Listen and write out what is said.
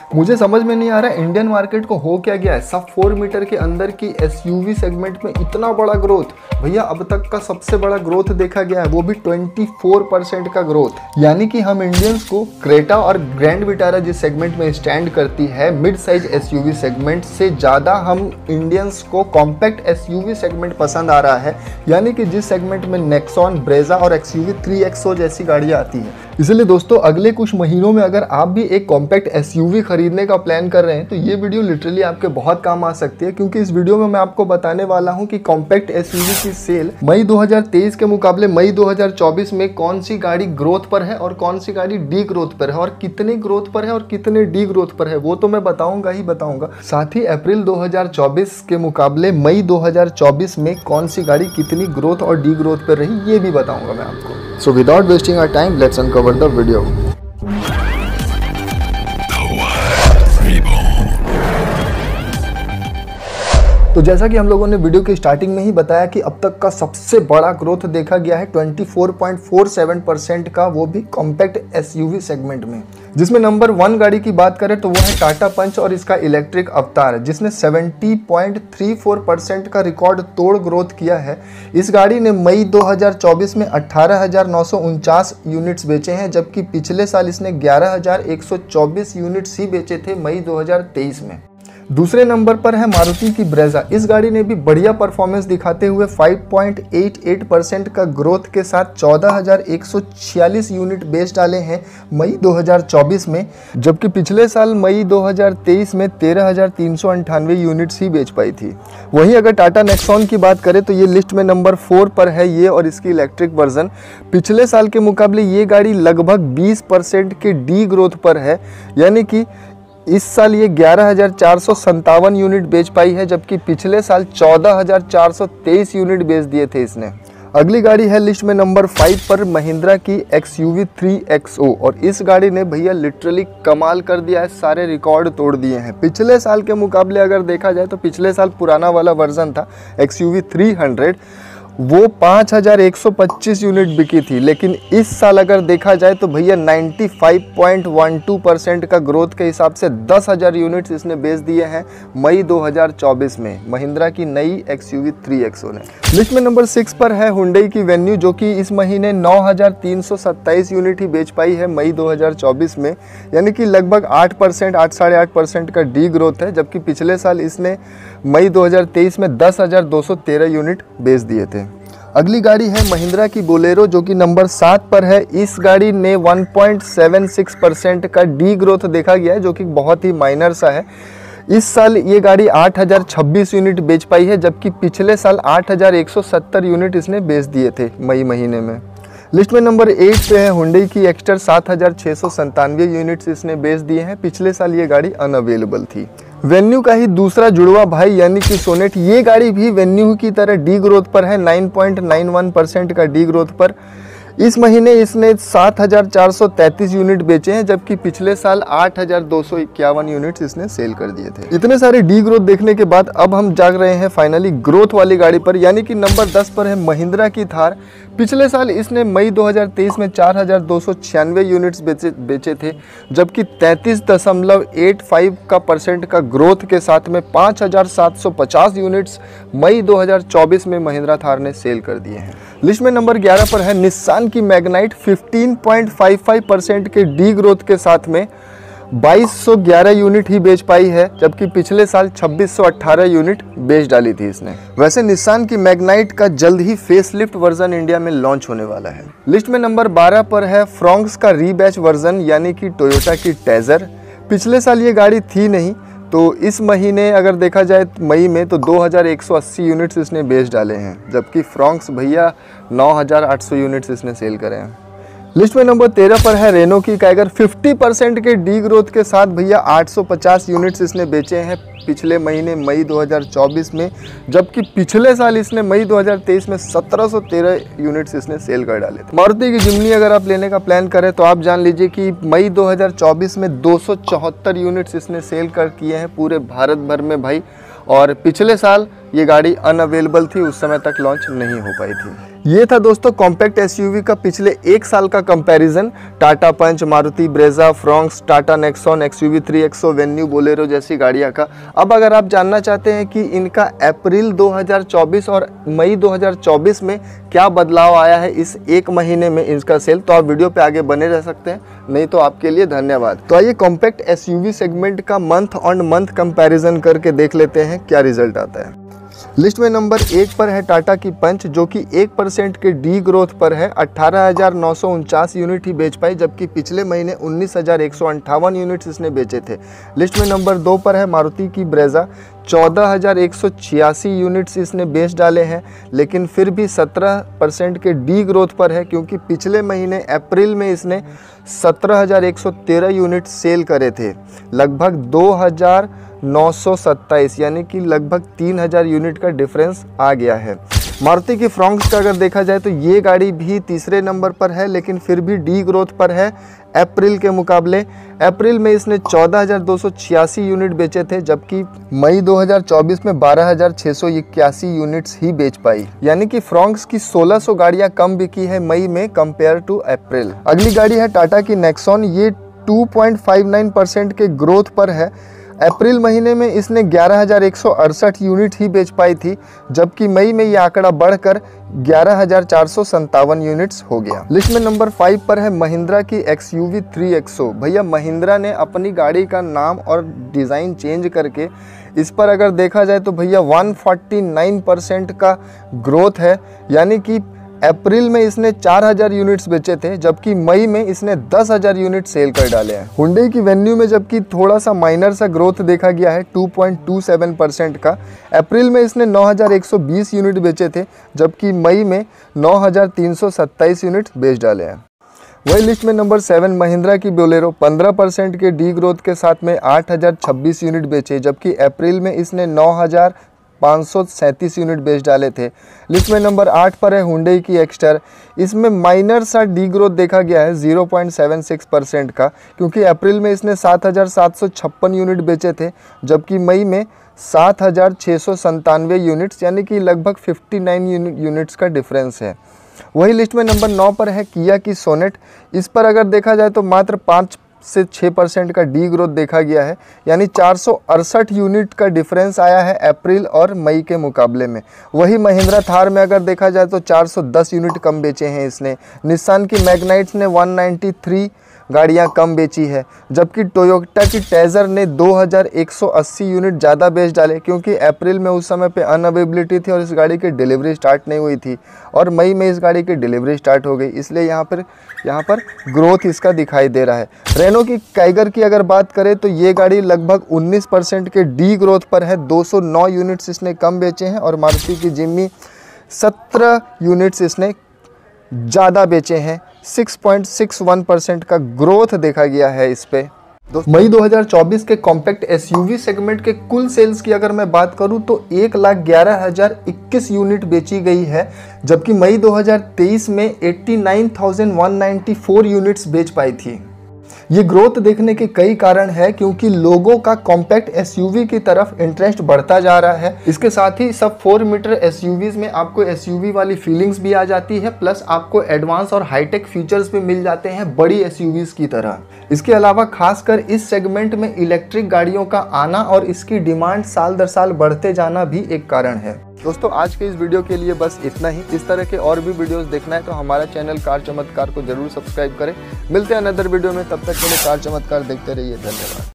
मुझे समझ में नहीं आ रहा इंडियन मार्केट को हो क्या गया है। सब 4 मीटर के अंदर की एसयूवी सेगमेंट में इतना बड़ा ग्रोथ। भैया अब तक का सबसे बड़ा ग्रोथ देखा गया है, वो भी 24% का ग्रोथ। यानी कि हम इंडियंस को क्रेटा और ग्रैंड विटारा जिस सेगमेंट में स्टैंड करती है मिड साइज एसयूवी सेगमेंट से ज़्यादा हम इंडियंस को कॉम्पैक्ट एसयूवी सेगमेंट पसंद आ रहा है। यानी कि जिस सेगमेंट में नेक्सॉन, ब्रेजा और एक्सयूवी 3XO जैसी गाड़ियाँ आती हैं। इसलिए दोस्तों अगले कुछ महीनों में अगर आप भी एक कॉम्पैक्ट एसयूवी खरीदने का प्लान कर रहे हैं तो ये वीडियो लिटरली आपके बहुत काम आ सकती है, क्योंकि इस वीडियो में मैं आपको बताने वाला हूं कि कॉम्पैक्ट एसयूवी की सेल मई 2023 के मुकाबले मई 2024 में कौन सी गाड़ी ग्रोथ पर है और कौन सी गाड़ी डी ग्रोथ पर है, और कितने ग्रोथ पर है और कितने डी ग्रोथ पर है वो तो मैं बताऊंगा ही बताऊंगा। साथ ही अप्रैल 2024 के मुकाबले मई 2024 में कौन सी गाड़ी कितनी ग्रोथ और डी ग्रोथ पर रही ये भी बताऊंगा मैं आपको। So without wasting our time, let's uncover the video. तो जैसा कि हम लोगों ने वीडियो की स्टार्टिंग में ही बताया कि अब तक का सबसे बड़ा ग्रोथ देखा गया है 24.47% का, वो भी कॉम्पैक्ट एसयूवी सेगमेंट में। जिसमें नंबर 1 गाड़ी की बात करें तो वो है टाटा पंच और इसका इलेक्ट्रिक अवतार, जिसने 70.34% का रिकॉर्ड तोड़ ग्रोथ किया है। इस गाड़ी ने मई 2024 में 18,949 यूनिट्स बेचे हैं, जबकि पिछले साल इसने 11,124 यूनिट्स ही बेचे थे मई 2023 में। दूसरे नंबर पर है मारुति की ब्रेजा। इस गाड़ी ने भी बढ़िया परफॉर्मेंस दिखाते हुए 5.88% का ग्रोथ के साथ 14,146 यूनिट बेच डाले हैं मई 2024 में, जबकि पिछले साल मई 2023 में 13,398 यूनिट्स ही बेच पाई थी। वहीं अगर टाटा नेक्सॉन की बात करें तो ये लिस्ट में नंबर 4 पर है ये, और इसकी इलेक्ट्रिक वर्जन। पिछले साल के मुकाबले ये गाड़ी लगभग 20% के डी ग्रोथ पर है, यानी कि इस साल ये 11,457 यूनिट बेच पाई है, जबकि पिछले साल 14,423 यूनिट बेच दिए थे इसने। अगली गाड़ी है लिस्ट में नंबर 5 पर महिंद्रा की एक्सयूवी 3XO, और इस गाड़ी ने भैया लिटरली कमाल कर दिया है, सारे रिकॉर्ड तोड़ दिए हैं। पिछले साल के मुकाबले अगर देखा जाए तो पिछले साल पुराना वाला वर्जन था एक्सयूवी 300, वो 5,125 यूनिट बिकी थी, लेकिन इस साल अगर देखा जाए तो भैया 95.12% का ग्रोथ के हिसाब से 10,000 यूनिट्स इसने बेच दिए हैं मई 2024 में महिंद्रा की नई एक्सयूवी 3XO ने। लिस्ट में नंबर 6 पर है हुंडई की वेन्यू, जो कि इस महीने 9,327 यूनिट ही बेच पाई है मई 2024 में, यानी कि लगभग 8%, 8.5% का डी ग्रोथ है, जबकि पिछले साल इसने मई 2023 में 10,213 यूनिट बेच दिए थे। अगली गाड़ी है महिंद्रा की बोलेरो, जो कि नंबर 7 पर है। इस गाड़ी ने 1.76% का डी ग्रोथ देखा गया है, जो कि बहुत ही माइनर सा है। इस साल ये गाड़ी 8,026 यूनिट बेच पाई है, जबकि पिछले साल 8,170 यूनिट इसने बेच दिए थे मई महीने में। लिस्ट में नंबर 8 पे है हुंडई की एक्स्टर, 7,697 यूनिट्स इसने बेच दिए हैं। पिछले साल ये गाड़ी अनअवेलेबल थी। वेन्यू का ही दूसरा जुड़वा भाई यानी कि सोनेट, ये गाड़ी भी वेन्यू की तरह डी ग्रोथ पर है, 9.91% का डी ग्रोथ पर। इस महीने इसने 7,433 यूनिट बेचे हैं, जबकि पिछले साल 8,251 यूनिट्स इसने सेल कर दिए थे। इतने सारे डी ग्रोथ देखने के बाद अब हम जाग रहे हैं फाइनली ग्रोथ वाली गाड़ी पर, यानी कि नंबर 10 पर है महिंद्रा की थार। पिछले साल इसने मई 2023 में 4,296 यूनिट्स बेचे थे, जबकि 33.85% का ग्रोथ के साथ में 5,750 यूनिट्स मई 2024 में महिंद्रा थार ने सेल कर दिए हैं। लिस्ट में नंबर 11 पर है निस्सान की मैग्नाइट, 15.55% के डी ग्रोथ के साथ में 2,211 यूनिट ही बेच पाई है, जबकि पिछले साल 2,618 यूनिट बेच डाली थी इसने। वैसे निस्सान की मैग्नाइट का जल्द ही फेसलिफ्ट वर्जन इंडिया में लॉन्च होने वाला है। लिस्ट में नंबर 12 पर है फ्रोंक्स का रीबैच वर्जन, यानी कि टोयोटा की टेजर। पिछले साल ये गाड़ी थी नहीं, तो इस महीने अगर देखा जाए मई में तो 2,180 यूनिट्स इसने बेच डाले हैं, जबकि फ्रोंक्स भैया 9,800 यूनिट्स इसने सेल करे हैं। लिस्ट में नंबर 13 पर है रेनो की काइगर, 50% के डी ग्रोथ के साथ भैया 850 यूनिट्स इसने बेचे हैं पिछले महीने मई 2024 में, जबकि पिछले साल इसने मई 2023 में 1,713 यूनिट्स इसने सेल कर डाले थे। मारुति की जिम्नी अगर आप लेने का प्लान करें तो आप जान लीजिए कि मई 2024 में 274 यूनिट्स इसने सेल कर किए हैं पूरे भारत भर में भाई, और पिछले साल ये गाड़ी अनअवेलेबल थी, उस समय तक लॉन्च नहीं हो पाई थी। ये था दोस्तों कॉम्पैक्ट एसयूवी का पिछले एक साल का comparison. Tata Punch, Maruti Brezza, Fronx, Tata Nexon, XUV 3XO, Venue, Bolero जैसी गाड़ियाँ का। अब अगर आप जानना चाहते हैं कि इनका अप्रैल 2024 और मई 2024 में क्या बदलाव आया है इस एक महीने में इसका सेल, तो आप वीडियो पे आगे बने रह सकते हैं, नहीं तो आपके लिए धन्यवाद। तो आइए कॉम्पैक्ट एसयूवी सेगमेंट का मंथ ऑन मंथ कंपैरिजन करके देख लेते हैं क्या रिजल्ट आता है। लिस्ट में नंबर 1 पर है टाटा की पंच, जो कि 1% के डी ग्रोथ पर है। 18,949 यूनिट ही बेच पाई, जबकि पिछले महीने 19,158 यूनिट्स इसने बेचे थे। लिस्ट में नंबर 2 पर है मारुति की ब्रेजा, 14,186 यूनिट्स इसने बेच डाले हैं, लेकिन फिर भी 17% के डी ग्रोथ पर है, क्योंकि पिछले महीने अप्रैल में इसने 17,113 यूनिट सेल करे थे। लगभग 2,927 यानी कि लगभग 3,000 यूनिट का डिफरेंस आ गया है। मारुति की फ्रॉन्क्स का अगर देखा जाए तो ये गाड़ी भी तीसरे नंबर पर है, लेकिन फिर भी डी ग्रोथ पर है अप्रैल के मुकाबले। अप्रैल में इसने 14,286 यूनिट बेचे थे, जबकि मई 2024 में 12,681 यूनिट्स ही बेच पाई, यानी कि फ्रॉन्क्स की 1600 गाड़ियां कम बिकी है मई में कंपेयर टू अप्रैल। अगली गाड़ी है टाटा की नेक्सॉन, ये 2.59% के ग्रोथ पर है। अप्रैल महीने में इसने 11,168 यूनिट ही बेच पाई थी, जबकि मई में यह आंकड़ा बढ़कर 11,457 यूनिट्स हो गया। लिस्ट में नंबर 5 पर है महिंद्रा की एक्सयूवी 3XO। भैया महिंद्रा ने अपनी गाड़ी का नाम और डिज़ाइन चेंज करके इस पर अगर देखा जाए तो भैया 149% का ग्रोथ है, यानी कि अप्रैल में इसने 4,000 यूनिट्स बेचे थे, जबकि मई में इसने 10,000 यूनिट सेल कर डाले हैं। हुंडई की वेन्यू में जबकि थोड़ा सा माइनर सा ग्रोथ देखा गया है 2.27% का। अप्रैल में इसने 9,120 यूनिट बेचे थे, जबकि मई में 9,327 यूनिट बेच डाले हैं। वही लिस्ट में नंबर 7 महिंद्रा की बोलेरो, 15% के डी ग्रोथ के साथ में 8,026 यूनिट बेचे, जबकि अप्रैल में इसने 9,537 यूनिट बेच डाले थे। लिस्ट में नंबर 8 पर है हुंडई की एक्स्टर। इसमें माइनर सा डी ग्रोथ देखा गया है 0.76% का, क्योंकि अप्रैल में इसने 7,756 यूनिट बेचे थे, जबकि मई में 7,697 यूनिट्स, यानी कि लगभग 59 यूनिट्स का डिफरेंस है। वही लिस्ट में नंबर 9 पर है किया की सोनेट। इस पर अगर देखा जाए तो मात्र 5 से 6% का डी ग्रोथ देखा गया है, यानी 468 यूनिट का डिफरेंस आया है अप्रैल और मई के मुकाबले में। वही महिंद्रा थार में अगर देखा जाए तो 410 यूनिट कम बेचे हैं इसने। निसान की मैग्नाइट्स ने 193 गाड़ियां कम बेची है, जबकि टोयोटा की टेजर ने 2,180 यूनिट ज़्यादा बेच डाले, क्योंकि अप्रैल में उस समय पे अनअवेलेबिलिटी थी और इस गाड़ी की डिलीवरी स्टार्ट नहीं हुई थी, और मई में इस गाड़ी की डिलीवरी स्टार्ट हो गई, इसलिए यहाँ पर ग्रोथ इसका दिखाई दे रहा है। रेनो की काइगर की अगर बात करें तो ये गाड़ी लगभग 19% के डी ग्रोथ पर है, 209 यूनिट्स इसने कम बेचे हैं, और मारुति की जिम्नी 17 यूनिट्स इसने ज़्यादा बेचे हैं। 6.61% का ग्रोथ देखा गया है इस पे। मई 2024 के कॉम्पैक्ट एसयूवी सेगमेंट के कुल सेल्स की अगर मैं बात करूं तो 1,11,021 यूनिट बेची गई है, जबकि मई 2023 में 89,194 यूनिट्स बेच पाई थी। ये ग्रोथ देखने के कई कारण है, क्योंकि लोगों का कॉम्पैक्ट एसयूवी की तरफ इंटरेस्ट बढ़ता जा रहा है। इसके साथ ही सब 4 मीटर एसयूवीज में आपको एसयूवी वाली फीलिंग्स भी आ जाती है, प्लस आपको एडवांस और हाईटेक फीचर्स भी मिल जाते हैं बड़ी एसयूवीज की तरह। इसके अलावा खासकर इस सेगमेंट में इलेक्ट्रिक गाड़ियों का आना और इसकी डिमांड साल दर साल बढ़ते जाना भी एक कारण है। दोस्तों आज के इस वीडियो के लिए बस इतना ही। इस तरह के और भी वीडियोस देखना है तो हमारा चैनल कार चमत्कार को जरूर सब्सक्राइब करें। मिलते हैं अनदर वीडियो में, तब तक के लिए कार चमत्कार देखते रहिए। धन्यवाद।